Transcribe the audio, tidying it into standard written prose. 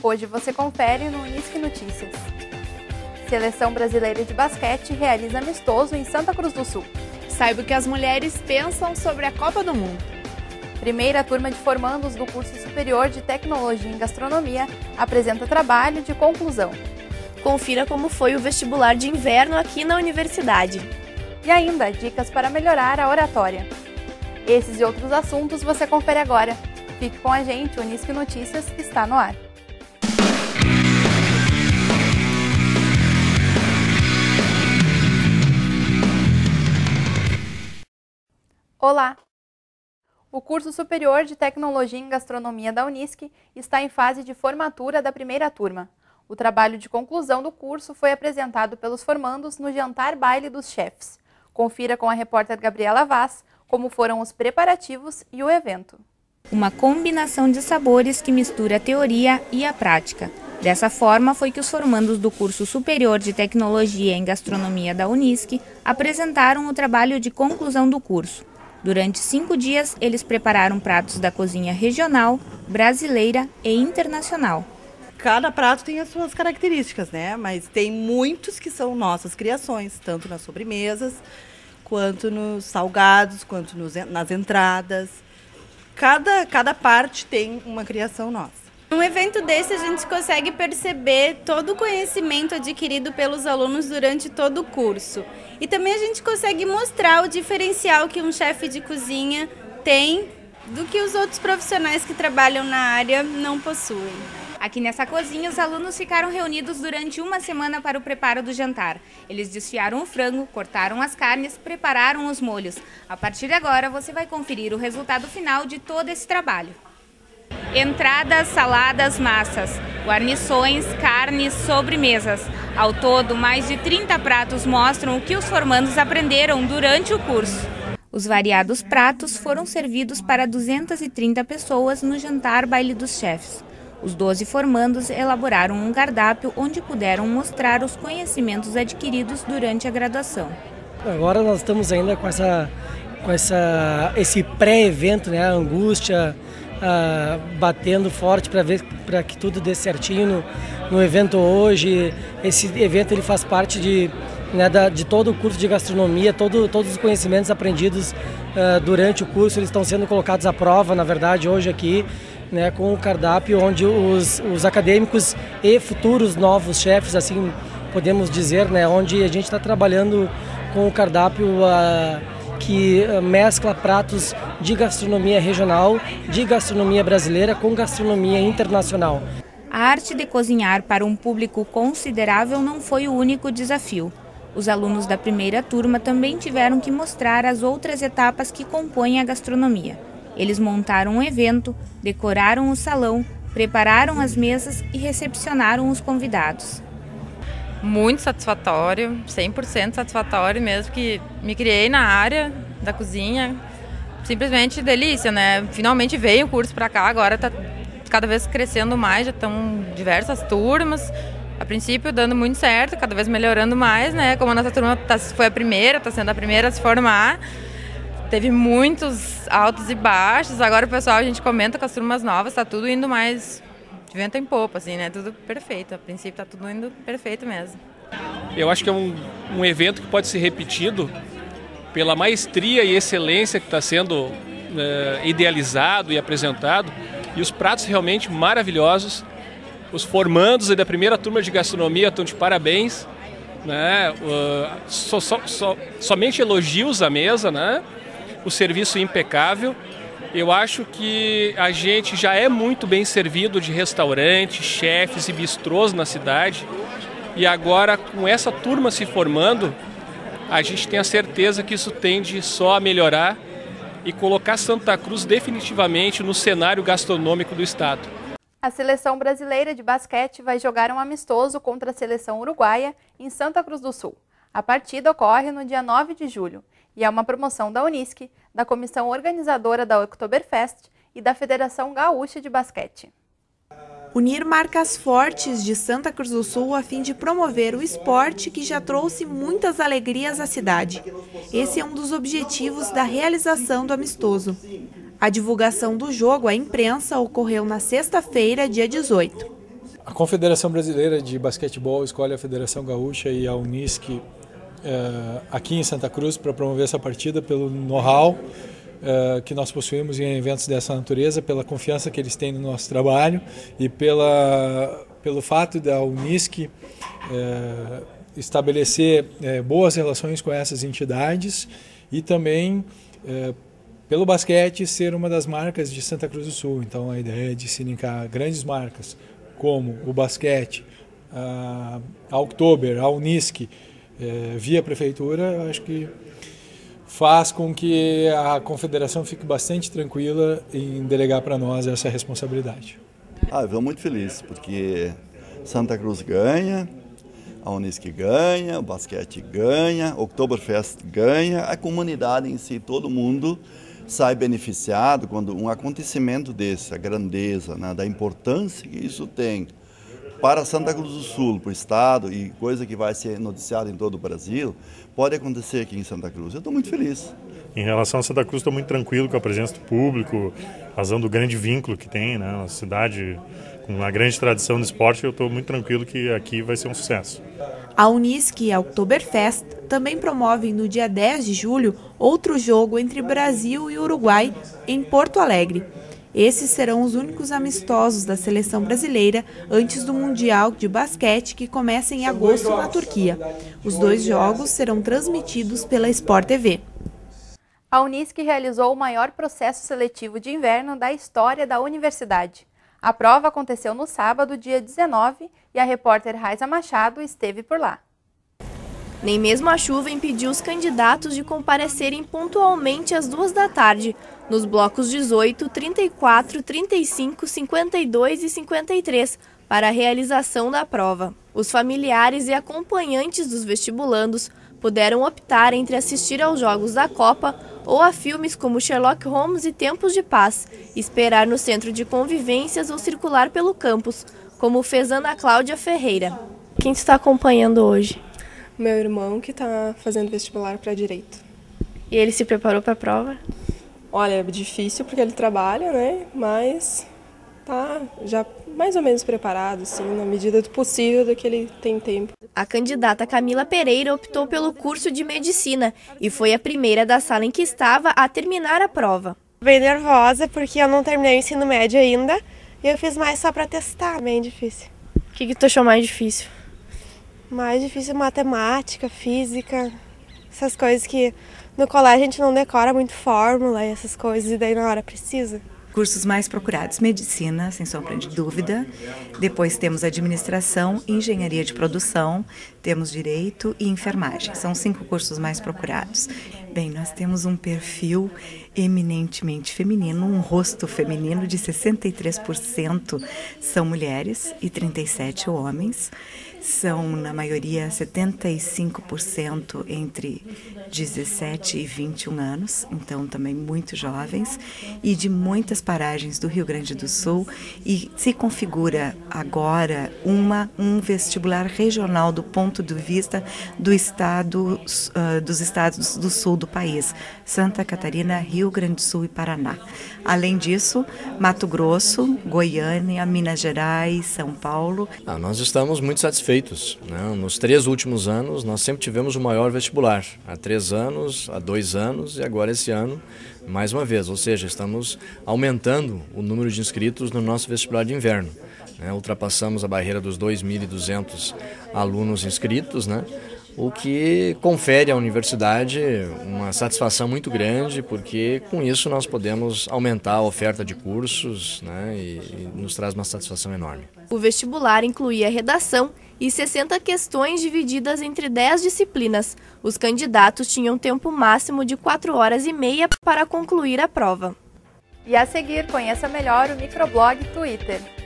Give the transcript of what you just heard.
Hoje você confere no Unisque Notícias. Seleção Brasileira de Basquete realiza amistoso em Santa Cruz do Sul. Saiba o que as mulheres pensam sobre a Copa do Mundo. Primeira turma de formandos do curso superior de Tecnologia em Gastronomia apresenta trabalho de conclusão. Confira como foi o vestibular de inverno aqui na universidade. E ainda, dicas para melhorar a oratória. Esses e outros assuntos você confere agora. Fique com a gente, o Unisque Notícias está no ar. Olá! O curso superior de Tecnologia em Gastronomia da Unisque está em fase de formatura da primeira turma. O trabalho de conclusão do curso foi apresentado pelos formandos no Jantar Baile dos Chefs. Confira com a repórter Gabriela Vaz como foram os preparativos e o evento. Uma combinação de sabores que mistura a teoria e a prática. Dessa forma foi que os formandos do curso superior de Tecnologia em Gastronomia da Unisque apresentaram o trabalho de conclusão do curso. Durante 5 dias, eles prepararam pratos da cozinha regional, brasileira e internacional. Cada prato tem as suas características, né? Mas tem muitos que são nossas criações, tanto nas sobremesas, quanto nos salgados, quanto nas entradas. Cada parte tem uma criação nossa. Num evento desse, a gente consegue perceber todo o conhecimento adquirido pelos alunos durante todo o curso. E também a gente consegue mostrar o diferencial que um chefe de cozinha tem do que os outros profissionais que trabalham na área não possuem. Aqui nessa cozinha, os alunos ficaram reunidos durante uma semana para o preparo do jantar. Eles desfiaram o frango, cortaram as carnes, prepararam os molhos. A partir de agora, você vai conferir o resultado final de todo esse trabalho. Entradas, saladas, massas, guarnições, carnes, sobremesas. Ao todo, mais de 30 pratos mostram o que os formandos aprenderam durante o curso. Os variados pratos foram servidos para 230 pessoas no Jantar Baile dos Chefs. Os 12 formandos elaboraram um cardápio onde puderam mostrar os conhecimentos adquiridos durante a graduação. Agora nós estamos ainda com esse pré-evento, né, a angústia, batendo forte para que tudo dê certinho no evento hoje. Esse evento ele faz parte de todo o curso de gastronomia, todos os conhecimentos aprendidos durante o curso, eles estão sendo colocados à prova, na verdade, hoje aqui, né, com o cardápio onde os acadêmicos e futuros novos chefes, assim podemos dizer, né, onde a gente está trabalhando com o cardápio que mescla pratos de gastronomia regional, de gastronomia brasileira com gastronomia internacional. A arte de cozinhar para um público considerável não foi o único desafio. Os alunos da primeira turma também tiveram que mostrar as outras etapas que compõem a gastronomia. Eles montaram um evento, decoraram o salão, prepararam as mesas e recepcionaram os convidados. Muito satisfatório, 100% satisfatório mesmo, que me criei na área da cozinha. Simplesmente delícia, né? Finalmente veio o curso para cá, agora está cada vez crescendo mais, já estão diversas turmas. A princípio dando muito certo, cada vez melhorando mais, né? Como a nossa turma foi a primeira, está sendo a primeira a se formar. Teve muitos altos e baixos, agora o pessoal, a gente comenta com as turmas novas, está tudo indo mais de vento em popa, assim, né? Tudo perfeito, a princípio está tudo indo perfeito mesmo. Eu acho que é um evento que pode ser repetido pela maestria e excelência que está sendo idealizado e apresentado, e os pratos realmente maravilhosos. Os formandos da primeira turma de gastronomia estão de parabéns, né? Somente elogios à mesa, né? O serviço impecável. Eu acho que a gente já é muito bem servido de restaurantes, chefes e bistrôs na cidade. E agora, com essa turma se formando, a gente tem a certeza que isso tende só a melhorar e colocar Santa Cruz definitivamente no cenário gastronômico do estado. A Seleção Brasileira de Basquete vai jogar um amistoso contra a Seleção Uruguaia em Santa Cruz do Sul. A partida ocorre no dia 9 de julho e é uma promoção da Unisque, da comissão organizadora da Oktoberfest e da Federação Gaúcha de Basquete. Unir marcas fortes de Santa Cruz do Sul a fim de promover o esporte que já trouxe muitas alegrias à cidade. Esse é um dos objetivos da realização do amistoso. A divulgação do jogo à imprensa ocorreu na sexta-feira, dia 18. A Confederação Brasileira de Basquetebol escolhe a Federação Gaúcha e a Unisc aqui em Santa Cruz para promover essa partida pelo know-how que nós possuímos em eventos dessa natureza, pela confiança que eles têm no nosso trabalho e pelo fato da Unisc estabelecer boas relações com essas entidades e também pelo basquete ser uma das marcas de Santa Cruz do Sul. Então a ideia é de se linkar grandes marcas como o basquete, a Oktober, a Unisc, via prefeitura, eu acho que faz com que a confederação fique bastante tranquila em delegar para nós essa responsabilidade. Eu estou muito feliz, porque Santa Cruz ganha, a Unisc ganha, o basquete ganha, o Oktoberfest ganha, a comunidade em si, todo mundo sai beneficiado quando um acontecimento desse, a grandeza, né, da importância que isso tem para Santa Cruz do Sul, para o Estado, e coisa que vai ser noticiada em todo o Brasil, pode acontecer aqui em Santa Cruz. Eu estou muito feliz. Em relação a Santa Cruz, estou muito tranquilo com a presença do público, razão do grande vínculo que tem, né, uma cidade com uma grande tradição do esporte, eu estou muito tranquilo que aqui vai ser um sucesso. A Unisc e a Oktoberfest também promovem no dia 10 de julho outro jogo entre Brasil e Uruguai em Porto Alegre. Esses serão os únicos amistosos da seleção brasileira antes do Mundial de Basquete, que começa em agosto na Turquia. Os 2 jogos serão transmitidos pela Sport TV. A Unisc realizou o maior processo seletivo de inverno da história da universidade. A prova aconteceu no sábado, dia 19, e a repórter Raiza Machado esteve por lá. Nem mesmo a chuva impediu os candidatos de comparecerem pontualmente às 2 da tarde, nos blocos 18, 34, 35, 52 e 53, para a realização da prova. Os familiares e acompanhantes dos vestibulandos puderam optar entre assistir aos jogos da Copa ou a filmes como Sherlock Holmes e Tempos de Paz, esperar no centro de convivências ou circular pelo campus, como fez Ana Cláudia Ferreira. Quem está acompanhando hoje? Meu irmão, que está fazendo vestibular para Direito. E ele se preparou para a prova? Olha, é difícil porque ele trabalha, né? Mas tá já mais ou menos preparado, assim, na medida do possível, do que ele tem tempo. A candidata Camila Pereira optou pelo curso de Medicina e foi a primeira da sala em que estava a terminar a prova. Bem nervosa porque eu não terminei o ensino médio ainda e eu fiz mais só para testar, bem difícil. O que tu achou mais difícil? Mais difícil matemática, física, essas coisas que no colégio a gente não decora muito fórmula e essas coisas, e daí na hora precisa. Cursos mais procurados: medicina, sem sombra de dúvida. Depois temos administração, engenharia de produção, temos direito e enfermagem. São 5 cursos mais procurados. Bem, nós temos um perfil eminentemente feminino, um rosto feminino de 63% são mulheres e 37% homens. São, na maioria, 75% entre 17 e 21 anos, então também muito jovens, e de muitas paragens do Rio Grande do Sul, e se configura agora um vestibular regional do ponto de vista do estado, dos estados do sul do país, Santa Catarina, Rio Grande do Sul e Paraná. Além disso, Mato Grosso, Goiânia, Minas Gerais, São Paulo. Nós estamos muito satisfeitos. Né? Nos 3 últimos anos, nós sempre tivemos o maior vestibular. Há 3 anos, há 2 anos e agora esse ano, mais uma vez. Ou seja, estamos aumentando o número de inscritos no nosso vestibular de inverno. Né? Ultrapassamos a barreira dos 2.200 alunos inscritos, né? O que confere à universidade uma satisfação muito grande, porque com isso nós podemos aumentar a oferta de cursos, né, e nos traz uma satisfação enorme. O vestibular incluía redação e 60 questões divididas entre 10 disciplinas. Os candidatos tinham tempo máximo de 4 horas e meia para concluir a prova. E a seguir, conheça melhor o microblog Twitter.